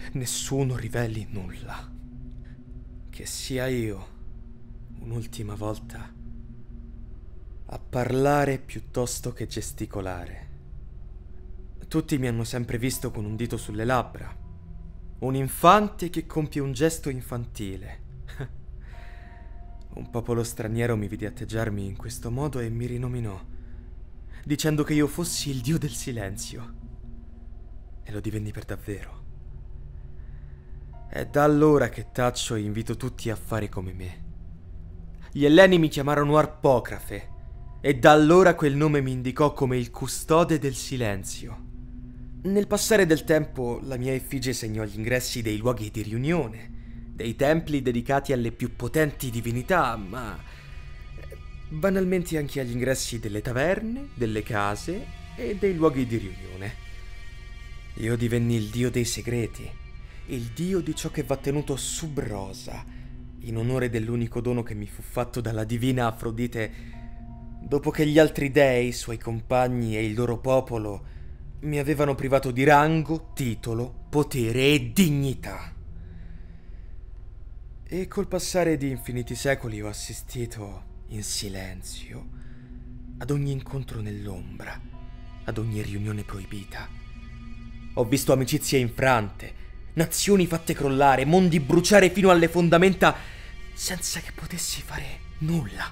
nessuno riveli nulla. Che sia io, un'ultima volta, a parlare piuttosto che gesticolare. Tutti mi hanno sempre visto con un dito sulle labbra, un infante che compie un gesto infantile. Un popolo straniero mi vide atteggiarmi in questo modo e mi rinominò, dicendo che io fossi il dio del silenzio. E lo divenni per davvero. È da allora che taccio e invito tutti a fare come me. Gli Elleni mi chiamarono Arpocrafe, e da allora quel nome mi indicò come il custode del silenzio. Nel passare del tempo la mia effigie segnò gli ingressi dei luoghi di riunione, dei templi dedicati alle più potenti divinità, ma banalmente anche agli ingressi delle taverne, delle case e dei luoghi di riunione. Io divenni il dio dei segreti, il dio di ciò che va tenuto sub rosa, in onore dell'unico dono che mi fu fatto dalla divina Afrodite, dopo che gli altri dei, suoi compagni e il loro popolo mi avevano privato di rango, titolo, potere e dignità. E col passare di infiniti secoli ho assistito in silenzio ad ogni incontro nell'ombra, ad ogni riunione proibita. Ho visto amicizie infrante, nazioni fatte crollare, mondi bruciare fino alle fondamenta senza che potessi fare nulla.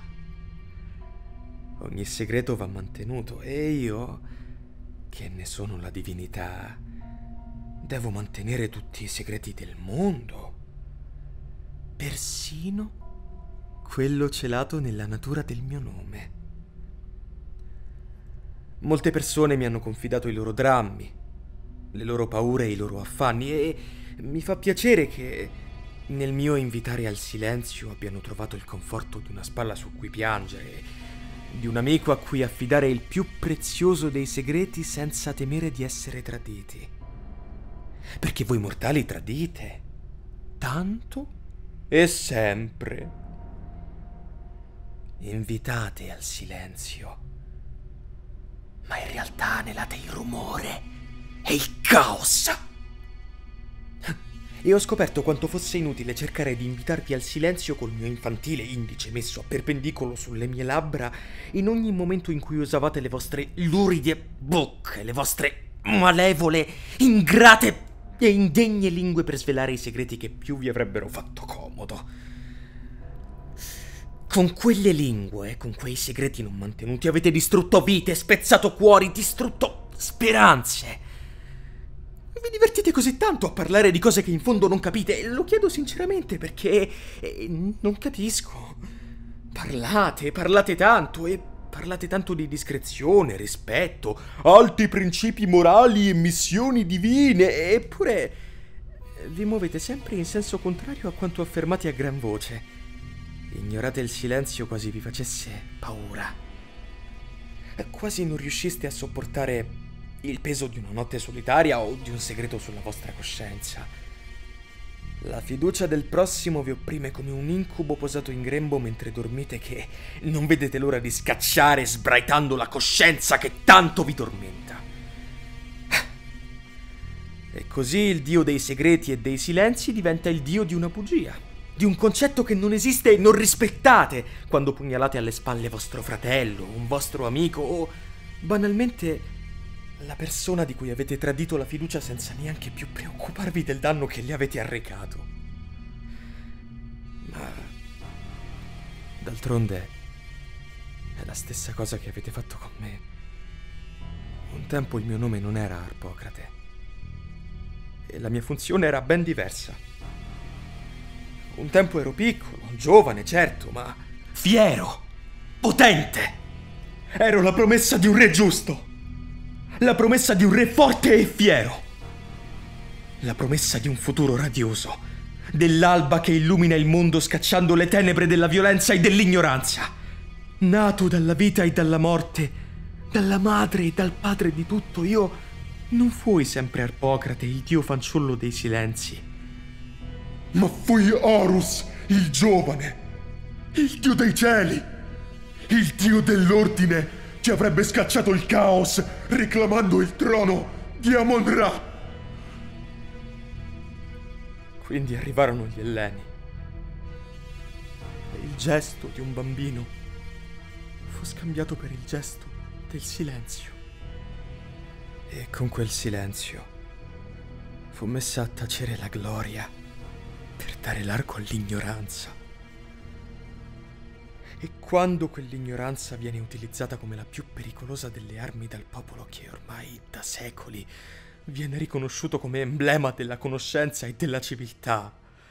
Ogni segreto va mantenuto e io, che ne sono la divinità, devo mantenere tutti i segreti del mondo, persino quello celato nella natura del mio nome. Molte persone mi hanno confidato i loro drammi, le loro paure e i loro affanni, e mi fa piacere che nel mio invitare al silenzio abbiano trovato il conforto di una spalla su cui piangere, di un amico a cui affidare il più prezioso dei segreti senza temere di essere traditi. Perché voi mortali tradite tanto e sempre. Invitate al silenzio, ma in realtà anelate il rumore e il caos. E ho scoperto quanto fosse inutile cercare di invitarvi al silenzio col mio infantile indice messo a perpendicolo sulle mie labbra in ogni momento in cui usavate le vostre luride bocche, le vostre malevole, ingrate e indegne lingue per svelare i segreti che più vi avrebbero fatto comodo. Con quelle lingue, con quei segreti non mantenuti, avete distrutto vite, spezzato cuori, distrutto speranze. Vi divertite così tanto a parlare di cose che in fondo non capite, e lo chiedo sinceramente perché non capisco. Parlate tanto, e parlate tanto di discrezione, rispetto, alti principi morali e missioni divine, eppure vi muovete sempre in senso contrario a quanto affermate a gran voce. Ignorate il silenzio quasi vi facesse paura. Quasi non riusciste a sopportare il peso di una notte solitaria o di un segreto sulla vostra coscienza. La fiducia del prossimo vi opprime come un incubo posato in grembo mentre dormite, che non vedete l'ora di scacciare sbraitando la coscienza che tanto vi tormenta. E così il dio dei segreti e dei silenzi diventa il dio di una bugia, di un concetto che non esiste e non rispettate quando pugnalate alle spalle vostro fratello, un vostro amico o banalmente la persona di cui avete tradito la fiducia senza neanche più preoccuparvi del danno che gli avete arrecato. Ma d'altronde è la stessa cosa che avete fatto con me. Un tempo il mio nome non era Arpocrate e la mia funzione era ben diversa. Un tempo ero piccolo, giovane, certo, ma fiero, potente. Ero la promessa di un re giusto. La promessa di un re forte e fiero. La promessa di un futuro radioso, dell'alba che illumina il mondo scacciando le tenebre della violenza e dell'ignoranza. Nato dalla vita e dalla morte, dalla madre e dal padre di tutto, io non fui sempre Arpocrate, il dio fanciullo dei silenzi. Ma fui Horus, il giovane, il dio dei cieli, il dio dell'ordine, che avrebbe scacciato il caos reclamando il trono di Amon-Ra. Quindi arrivarono gli Elleni. E il gesto di un bambino fu scambiato per il gesto del silenzio. E con quel silenzio fu messa a tacere la gloria per dare largo all'ignoranza. E quando quell'ignoranza viene utilizzata come la più pericolosa delle armi dal popolo che ormai da secoli viene riconosciuto come emblema della conoscenza e della civiltà,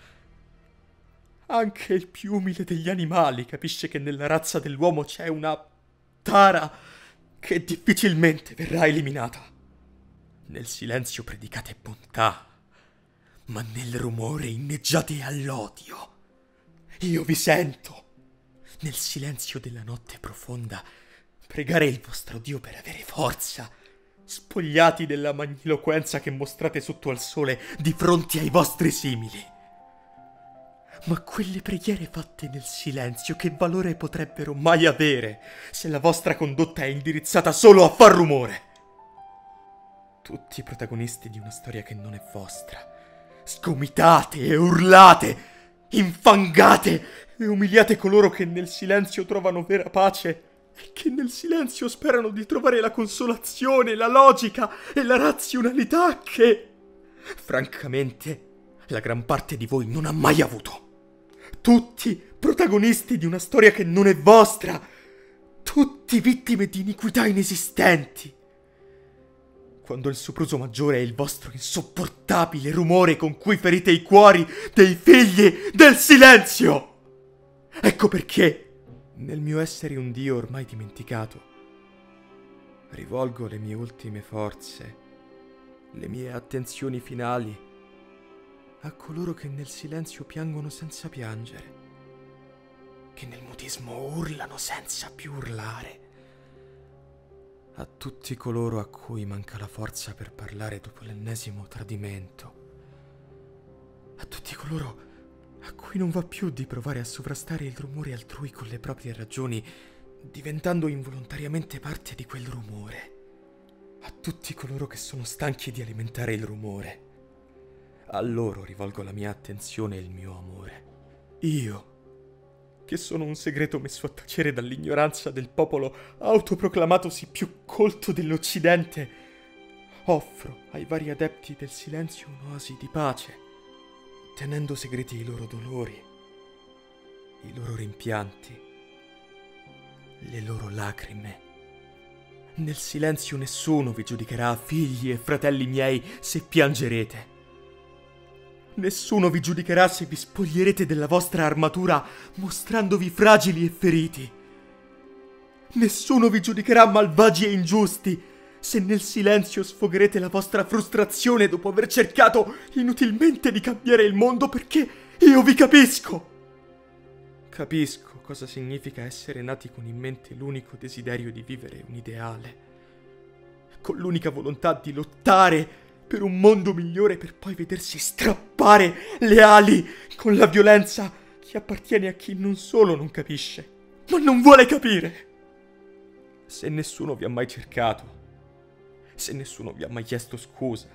anche il più umile degli animali capisce che nella razza dell'uomo c'è una tara che difficilmente verrà eliminata. Nel silenzio predicate bontà, ma nel rumore inneggiate all'odio. Io vi sento, nel silenzio della notte profonda, pregare il vostro Dio per avere forza, spogliati della magniloquenza che mostrate sotto al sole di fronte ai vostri simili. Ma quelle preghiere fatte nel silenzio, che valore potrebbero mai avere se la vostra condotta è indirizzata solo a far rumore? Tutti i protagonisti di una storia che non è vostra, sgomitate e urlate, infangate e umiliate coloro che nel silenzio trovano vera pace e che nel silenzio sperano di trovare la consolazione, la logica e la razionalità che, francamente, la gran parte di voi non ha mai avuto. Tutti protagonisti di una storia che non è vostra, tutti vittime di iniquità inesistenti. Quando il sopruso maggiore è il vostro insopportabile rumore con cui ferite i cuori dei figli del silenzio. Ecco perché, nel mio essere un Dio ormai dimenticato, rivolgo le mie ultime forze, le mie attenzioni finali a coloro che nel silenzio piangono senza piangere, che nel mutismo urlano senza più urlare, a tutti coloro a cui manca la forza per parlare dopo l'ennesimo tradimento, a tutti coloro a cui non va più di provare a sovrastare il rumore altrui con le proprie ragioni, diventando involontariamente parte di quel rumore, a tutti coloro che sono stanchi di alimentare il rumore. A loro rivolgo la mia attenzione e il mio amore. Io, che sono un segreto messo a tacere dall'ignoranza del popolo autoproclamatosi più colto dell'Occidente, offro ai vari adepti del silenzio un'oasi di pace, tenendo segreti i loro dolori, i loro rimpianti, le loro lacrime. Nel silenzio nessuno vi giudicherà, figli e fratelli miei, se piangerete. Nessuno vi giudicherà se vi spoglierete della vostra armatura mostrandovi fragili e feriti. Nessuno vi giudicherà malvagi e ingiusti se nel silenzio sfogherete la vostra frustrazione dopo aver cercato inutilmente di cambiare il mondo, perché io vi capisco. Capisco cosa significa essere nati con in mente l'unico desiderio di vivere un ideale, con l'unica volontà di lottare per un mondo migliore, per poi vedersi strappare le ali con la violenza che appartiene a chi non solo non capisce, ma non vuole capire. Se nessuno vi ha mai cercato, se nessuno vi ha mai chiesto scusa,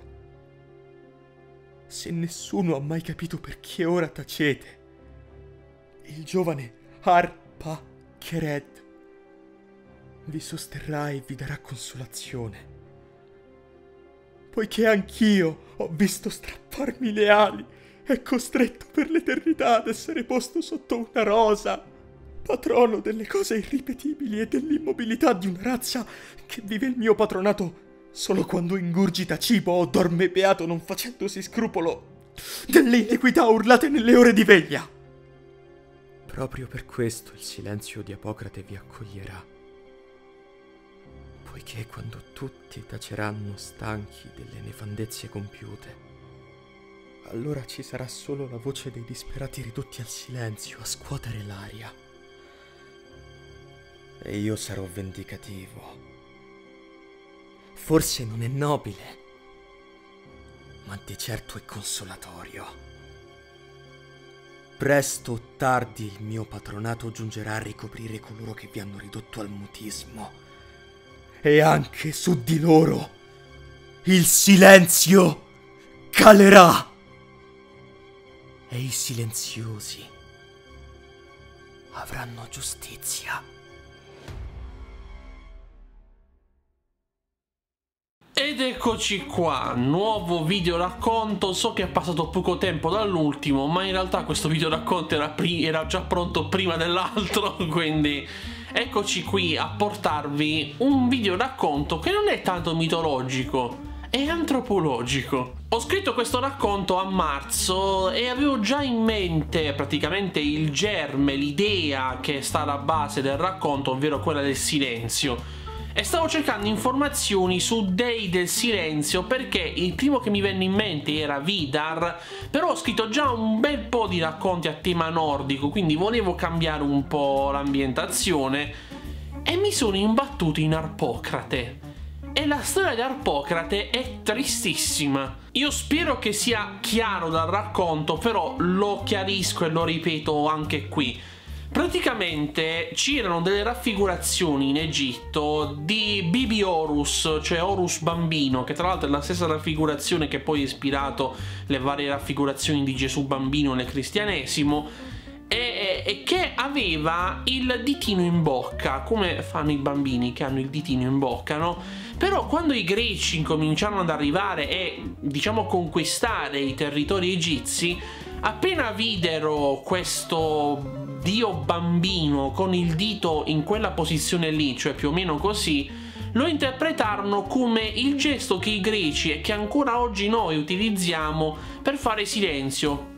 se nessuno ha mai capito perché ora tacete, il giovane Harpa Kered vi sosterrà e vi darà consolazione, poiché anch'io ho visto strapparmi le ali e costretto per l'eternità ad essere posto sotto una rosa, patrono delle cose irripetibili e dell'immobilità di una razza che vive il mio patronato solo quando ingurgita cibo o dorme beato, non facendosi scrupolo delle iniquità urlate nelle ore di veglia. Proprio per questo il silenzio di Apocrate vi accoglierà, poiché quando tutti taceranno stanchi delle nefandezze compiute, allora ci sarà solo la voce dei disperati ridotti al silenzio a scuotere l'aria. E io sarò vendicativo. Forse non è nobile, ma di certo è consolatorio. Presto o tardi il mio patronato giungerà a ricoprire coloro che vi hanno ridotto al mutismo, e anche su di loro il silenzio calerà. e i silenziosi avranno giustizia. Ed eccoci qua, nuovo video racconto. So che è passato poco tempo dall'ultimo, ma in realtà questo video racconto era già pronto prima dell'altro, quindi eccoci qui a portarvi un video racconto che non è tanto mitologico, è antropologico. Ho scritto questo racconto a marzo e avevo già in mente praticamente il germe, l'idea che sta alla base del racconto, ovvero quella del silenzio. E stavo cercando informazioni su dei del silenzio perché il primo che mi venne in mente era Vidar, però ho scritto già un bel po' di racconti a tema nordico, quindi volevo cambiare un po' l'ambientazione e mi sono imbattuto in Arpocrate. E la storia di Arpocrate è tristissima. Io spero che sia chiaro dal racconto, però lo chiarisco e lo ripeto anche qui. Praticamente c'erano delle raffigurazioni in Egitto di Bibi Horus, cioè Horus bambino, che tra l'altro è la stessa raffigurazione che poi ha ispirato le varie raffigurazioni di Gesù bambino nel cristianesimo, e che aveva il ditino in bocca, come fanno i bambini che hanno il ditino in bocca, no? Però quando i greci incominciarono ad arrivare e, diciamo, conquistare i territori egizi, appena videro questo dio bambino con il dito in quella posizione lì, cioè più o meno così, lo interpretarono come il gesto che i greci e che ancora oggi noi utilizziamo per fare silenzio.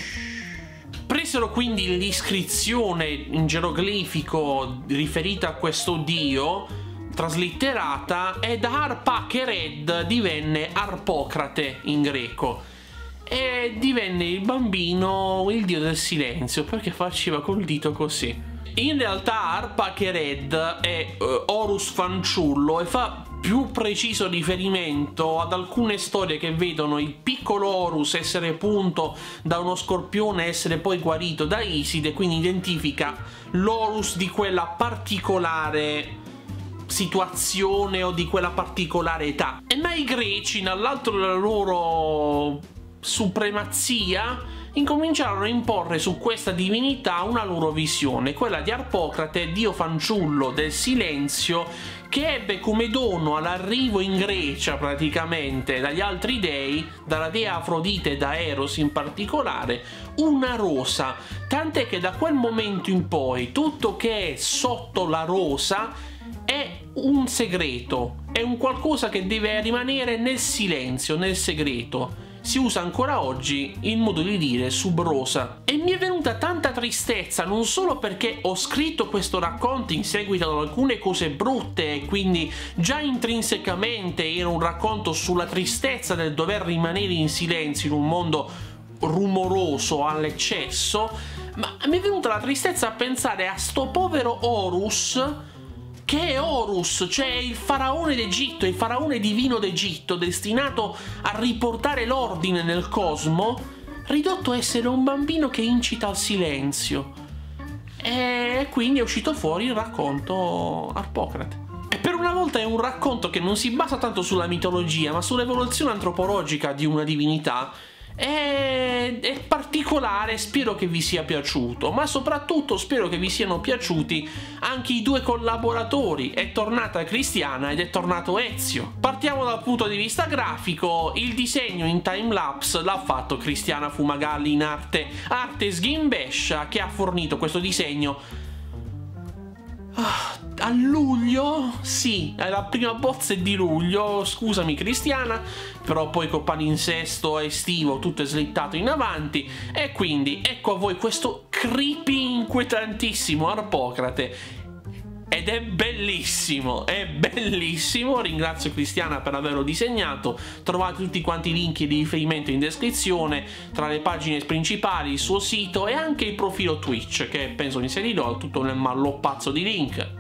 Presero quindi l'iscrizione in geroglifico riferita a questo dio, traslitterata, e da Arpakered divenne Arpocrate in greco. E divenne il bambino il dio del silenzio perché faceva col dito così. In realtà Arpakered è Horus fanciullo e fa più preciso riferimento ad alcune storie che vedono il piccolo Horus essere punto da uno scorpione e essere poi guarito da Iside, quindi identifica l'Horus di quella particolare situazione o di quella particolare età. E ma i greci, dall'altro della loro supremazia, incominciarono a imporre su questa divinità una loro visione, quella di Arpocrate, dio fanciullo del silenzio, che ebbe come dono all'arrivo in Grecia praticamente dagli altri dei, dalla dea Afrodite e da Eros in particolare, una rosa, tant'è che da quel momento in poi tutto che è sotto la rosa è un segreto, è un qualcosa che deve rimanere nel silenzio, nel segreto. Si usa ancora oggi il modo di dire sub-rosa. E mi è venuta tanta tristezza, non solo perché ho scritto questo racconto in seguito ad alcune cose brutte e quindi già intrinsecamente era un racconto sulla tristezza del dover rimanere in silenzio in un mondo rumoroso all'eccesso, ma mi è venuta la tristezza a pensare a sto povero Horus, che è Horus, cioè il faraone d'Egitto, il faraone divino d'Egitto, destinato a riportare l'ordine nel cosmo, ridotto a essere un bambino che incita al silenzio. E quindi è uscito fuori il racconto Arpocrate. E per una volta è un racconto che non si basa tanto sulla mitologia, ma sull'evoluzione antropologica di una divinità. È particolare, spero che vi sia piaciuto, ma soprattutto spero che vi siano piaciuti anche i due collaboratori. È tornata Cristiana ed è tornato Ezio. Partiamo dal punto di vista grafico. Il disegno in timelapse l'ha fatto Cristiana Fumagalli in arte Sgimbescia, che ha fornito questo disegno a luglio. Sì, la prima bozza è di luglio, scusami Cristiana, però poi col palinsesto estivo tutto è slittato in avanti. E quindi ecco a voi questo creepy inquietantissimo Arpocrate. Ed è bellissimo, è bellissimo. Ringrazio Cristiana per averlo disegnato. Trovate tutti quanti i link di riferimento in descrizione, tra le pagine principali, il suo sito e anche il profilo Twitch, che penso inserirò tutto nel mallopazzo di link. E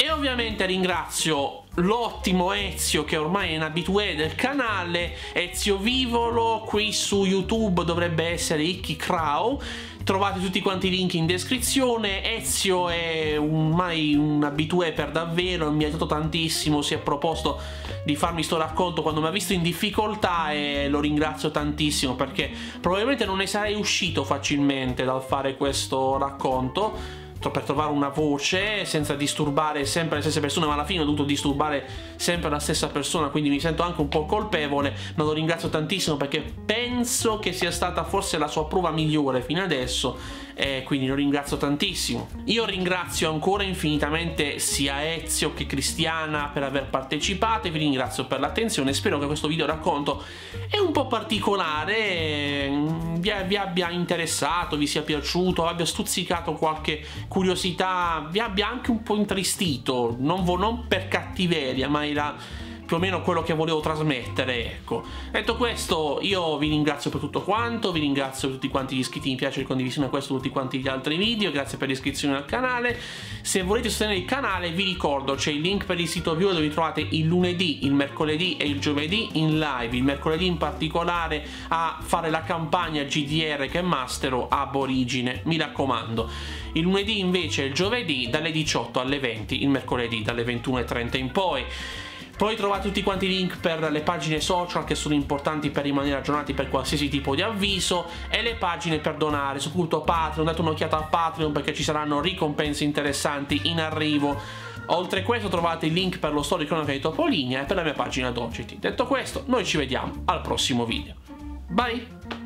E ovviamente ringrazio l'ottimo Ezio, che ormai è un abitué del canale, Ezio Vivolo. Qui su YouTube dovrebbe essere Icky Crow. Trovate tutti quanti i link in descrizione. Ezio è ormai un abitué per davvero, mi ha aiutato tantissimo, si è proposto di farmi sto racconto quando mi ha visto in difficoltà e lo ringrazio tantissimo, perché probabilmente non ne sarei uscito facilmente dal fare questo racconto, per trovare una voce senza disturbare sempre le stesse persone, ma alla fine ho dovuto disturbare sempre la stessa persona, quindi mi sento anche un po' colpevole, ma lo ringrazio tantissimo perché penso che sia stata forse la sua prova migliore fino adesso, e quindi lo ringrazio tantissimo. Io ringrazio ancora infinitamente sia Ezio che Cristiana per aver partecipato e vi ringrazio per l'attenzione. Spero che questo video racconto è un po' particolare vi abbia interessato, vi sia piaciuto, abbia stuzzicato qualche curiosità, vi abbia anche un po' intristito, non per cattiveria, ma era più o meno quello che volevo trasmettere, ecco. Detto questo, io vi ringrazio per tutto quanto, vi ringrazio per tutti quanti gli iscritti, mi piace, condivisione a questo, tutti quanti gli altri video, grazie per l'iscrizione al canale. Se volete sostenere il canale vi ricordo c'è il link per il sito Viewer, dove trovate il lunedì, il mercoledì e il giovedì in live, il mercoledì in particolare a fare la campagna GDR che mastero ab origine, mi raccomando. Il lunedì invece e il giovedì dalle 18 alle 20, il mercoledì dalle 21:30 in poi. Poi trovate tutti quanti i link per le pagine social che sono importanti per rimanere aggiornati per qualsiasi tipo di avviso, e le pagine per donare, soprattutto Patreon. Date un'occhiata a Patreon perché ci saranno ricompense interessanti in arrivo. Oltre a questo trovate il link per lo store di Cronaca di Topolinia e per la mia pagina Docity. Detto questo, noi ci vediamo al prossimo video. Bye!